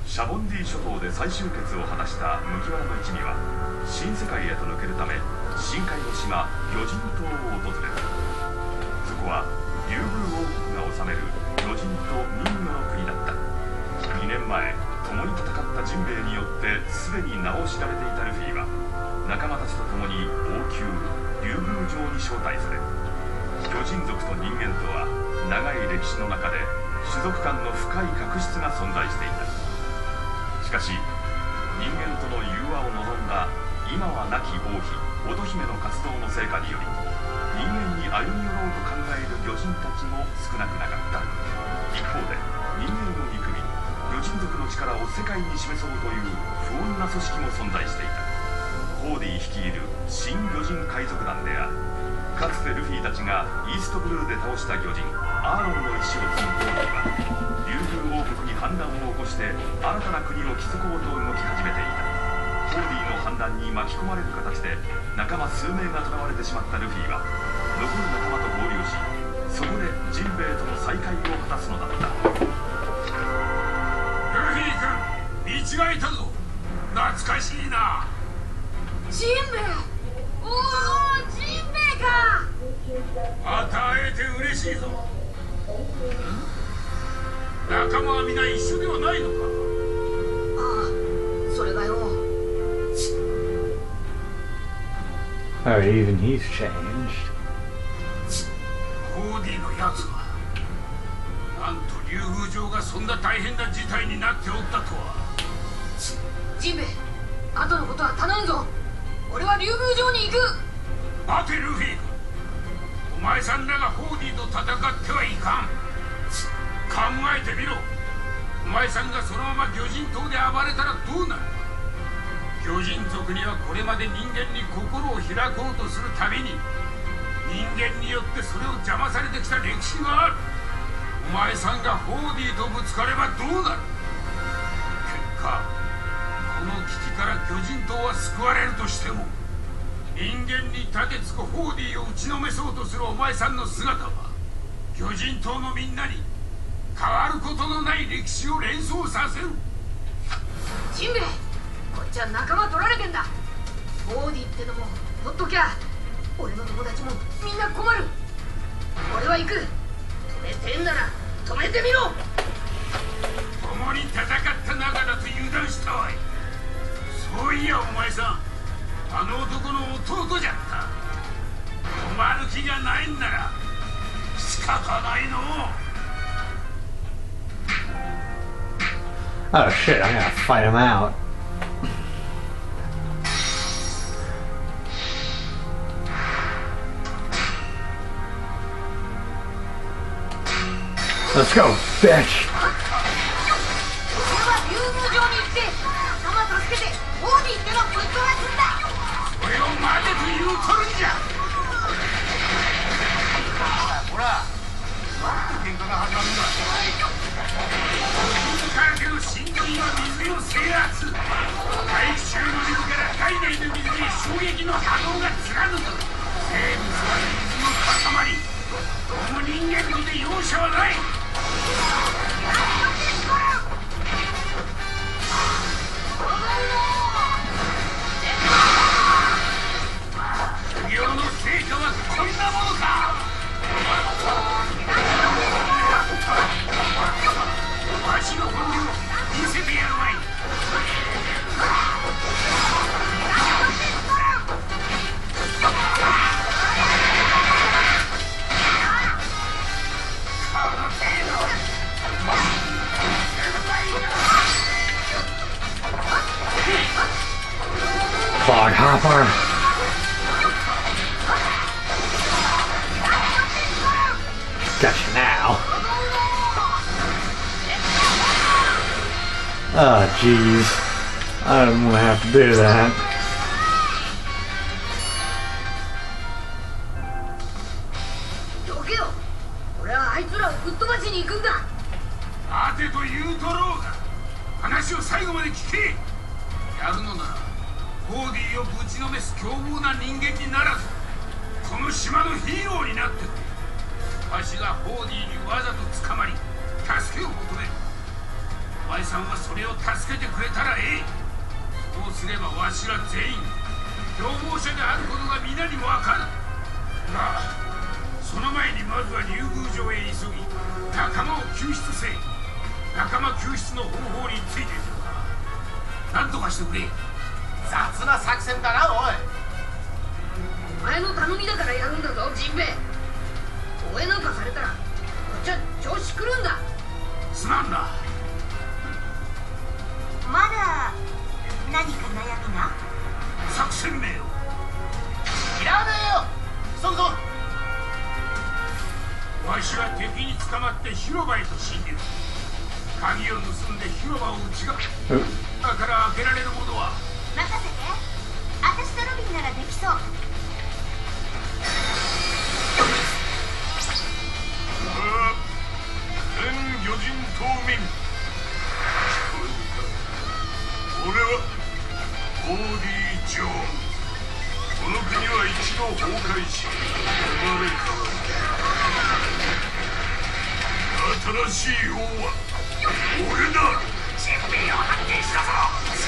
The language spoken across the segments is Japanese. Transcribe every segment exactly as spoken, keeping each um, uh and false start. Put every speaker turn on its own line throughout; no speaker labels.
シャボンディ諸島で再集結を果たした麦わらの一味は新世界へと抜けるため深海の島魚人島を訪れる。そこは竜宮王国が治める魚人と人魚の国だった。にねんまえ共に戦ったジンベエによってすでに名を知られていたルフィは仲間たちと共に王宮竜宮城に招待され、魚人族と人間とは長い歴史の中で種族間の深い確執が存在していた。しかし人間との融和を望んだ今は亡き王妃乙姫の活動の成果により人間に歩み寄ろうと考える魚人たちも少なくなかった。一方で人間を憎み魚人族の力を世界に示そうという不穏な組織も存在していた。ホーディ率いる新魚人海賊団である。かつてルフィたちがイーストブルーで倒した魚人アーロンの石を積むホーディは竜宮王国に反乱を起こして新たな国を築こうと動き始めていた。ホーディの反乱に巻き込まれる形で仲間数名が囚われてしまったルフィは残る仲間と合流し、そこでジンベエとの再会を果たすのだった。
ルフィ君、見違えたぞ。懐かしいな。
ジンベエ、おお、ジンベエか。
また会えて嬉しいぞ。仲間は皆一緒ではないのか。
ああ、それがよ。
Oh, even he's changed.
ホーディのやつはなんと竜宮城がそんな大変な事態になっておったとは。
ジンベエ、後のことは頼んぞ。俺は竜宮城に行く。
待てルフィ君、お前さんらがホーディと戦ってはいかん。考えてみろ。お前さんがそのまま魚人島で暴れたらどうなる。魚人族にはこれまで人間に心を開こうとするたびに人間によってそれを邪魔されてきた歴史がある。お前さんがホーディとぶつかればどうなる。結果この危機から魚人島は救われるとしても人間に盾つくホーディを打ちのめそうとするお前さんの姿は魚人島のみんなに変わることのない歴史を連想させる。
ジンベエ、こっちは仲間取られてんだ。ホーディってのもほっときゃ俺の友達もみんな困る。俺は行く。止めてんなら止めてみろ。
共に戦った仲だと油断したわい。そういやお前さん、あの男の弟じゃった。止まる気がないんなら仕方ないの。
Oh shit, I'm gonna fight him out. Let's go, bitch!
俺は竜宮城に行って仲間助けてホーディってのぶっ飛ばすんだ。
それを待てと言うとるんじゃ。ほら、なんで喧嘩が始まるんだ。水からけの真魚には水の制圧。大衆の水から体内の水に衝撃の波動が貫く。生物は水の塊。どうも人間にで容赦はない。修行の成果はこんなものか。わしの本領見せてやるわい。
Cloghopper. Gotcha now. Oh, jeez. I don't want to have to do that.
どけよ。俺はあいつらをぶっ飛ばしに行くんだ。
待てと言うとろうが、話を最後まで聞け。やるのならホーディをぶちのめす凶暴な人間にならず、この島のヒーローになってくれ。わしがホーディにわざと捕まり助けを求める。 前さんはそれを助けてくれたらええ。そうすればわしら全員共謀者であることが皆にわかる。がその前にまずは竜宮城へ急ぎ仲間を救出せえ。仲間救出の方法について何とかしてくれ。
雑な作戦だなおい。
お前の頼みだからやるんだぞジンベエ。応援なんかされたらこっちは調子狂うんだ。
すまんな。
まだ何か悩みが？
作戦名を。
いらねえよ。急ぐぞ。
わしは敵に捕まって広場へと侵入。鍵を盗んで広場を内側だから開けられるものは
任せて。私とロビンならできそう。
全魚人島民俺はコーディー・ジョーンズ。この国は一度崩壊し生まれ変わる。新しい王は俺だ。人民を発見したぞ。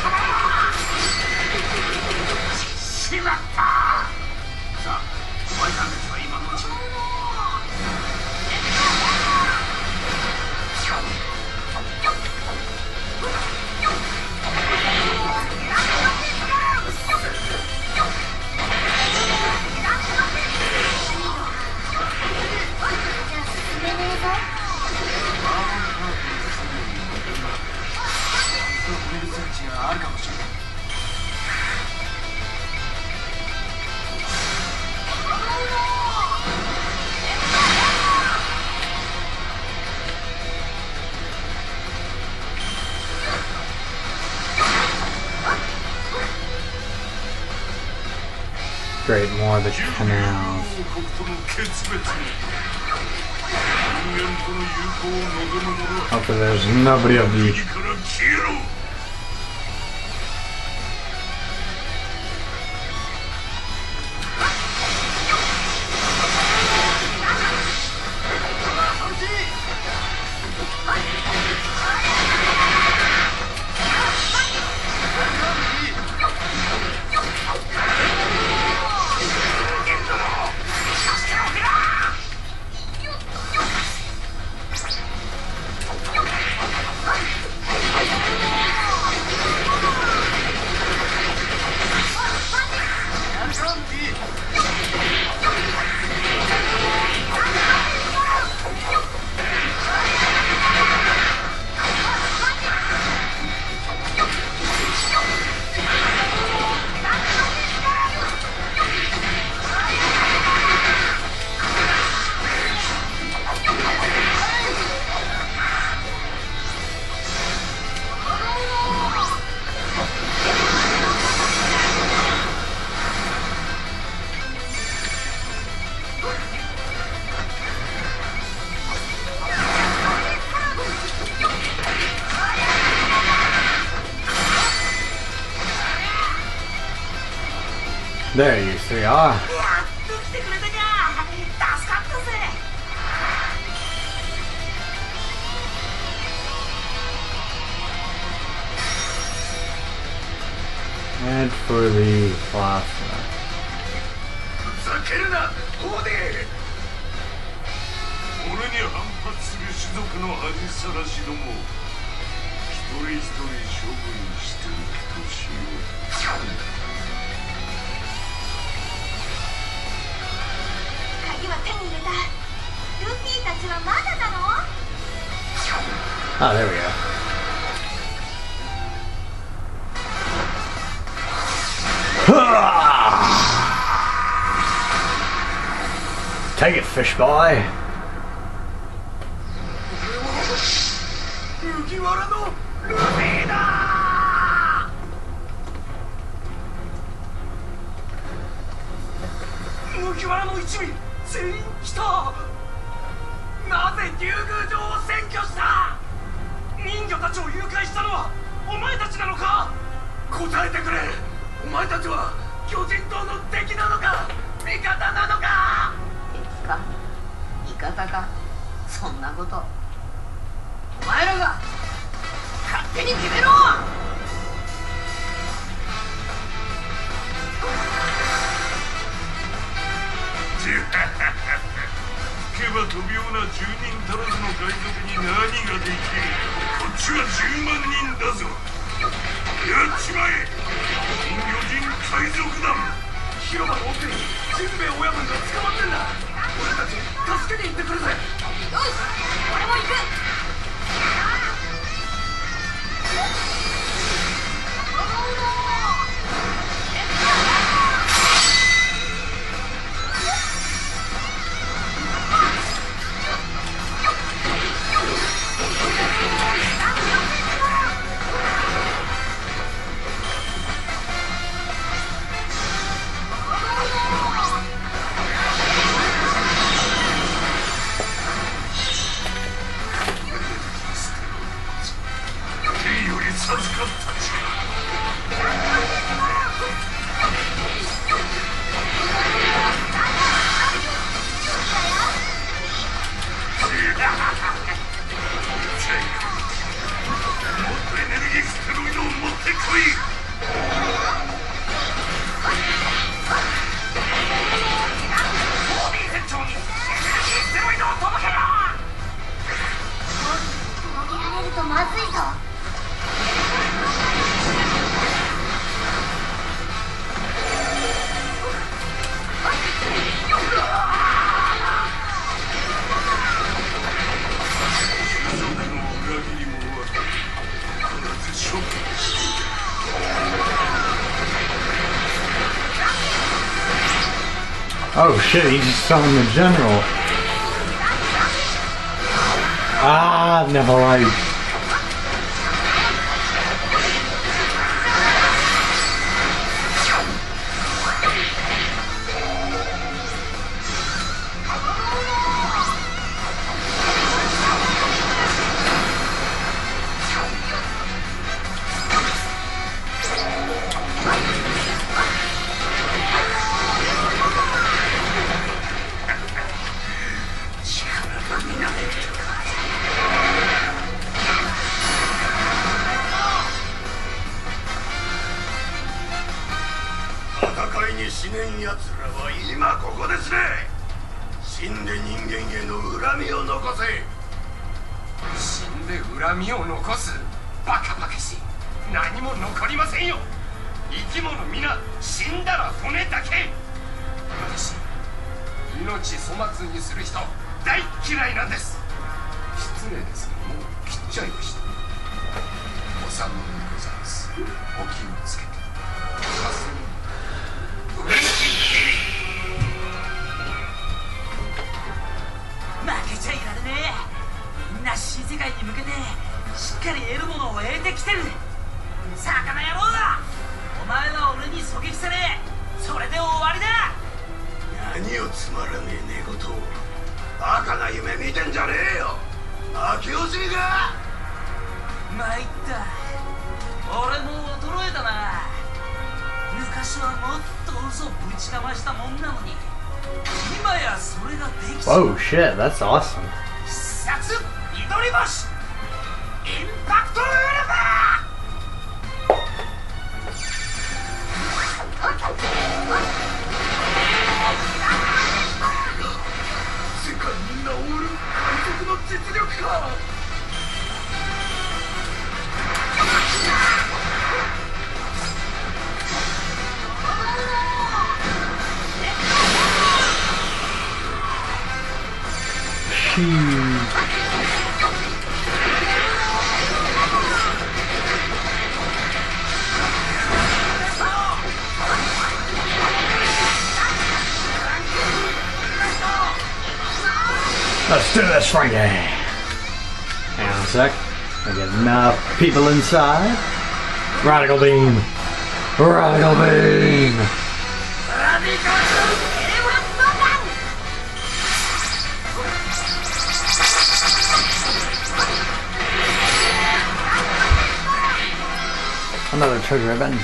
しまった。さあお前さんたちは今のうちに。
あるかもしれない。
Great, more of the canals. Hopefully there's nobody of the... There you three are. And for the plasma.
ふざけるな、オーディ。俺に反発する種族の恥さらしども、一人一人処分していくとしよう。
鍵は手に入れた。ルフィたちはまだなの？
Oh, there we go. Take it, fish boy.
麦わらのルフィだ。麦わらの一味全員来た。なぜ竜宮城を占拠した？人魚たちを誘拐したのはお前たちなのか？答えてくれ。お前たちは巨人島の敵なのか味方なのか？
敵か味方か、そんなことお前らが手に決めろ。
聞けば飛びようなじゅうにん足らずの海賊に何ができる。こっちはじゅうまんにんだぞ。やっちまえ金魚人海賊団。
広場の奥にジンベエ親分が捕まってんだ。俺たち助けに行ってくるぜ。
よし、俺も行く。
Oh shit, he just summoned the general. Ah, no, I... Oh shit, that's awesome. Let's do this, Frankie. Hang on a sec. I get enough people inside. Radical beam. Radical beam. Another trigger ribbon.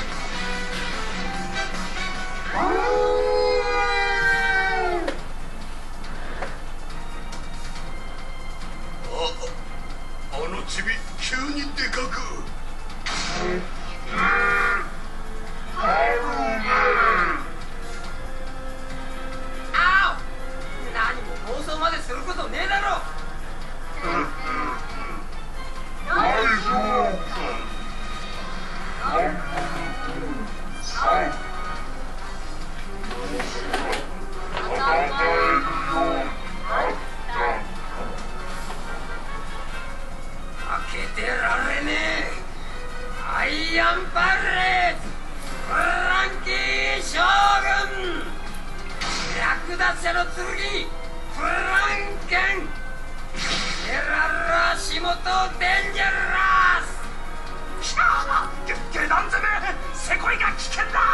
奪者の剣フランケンエララシモトデンジャラス。下段攻めせこいが危険だ。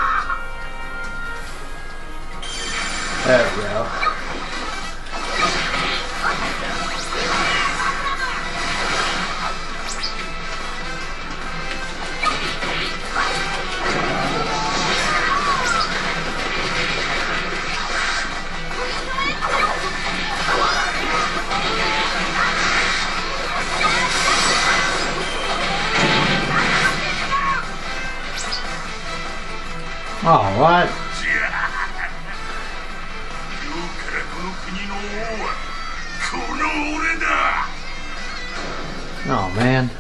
There we go. Oh, what? Oh, man.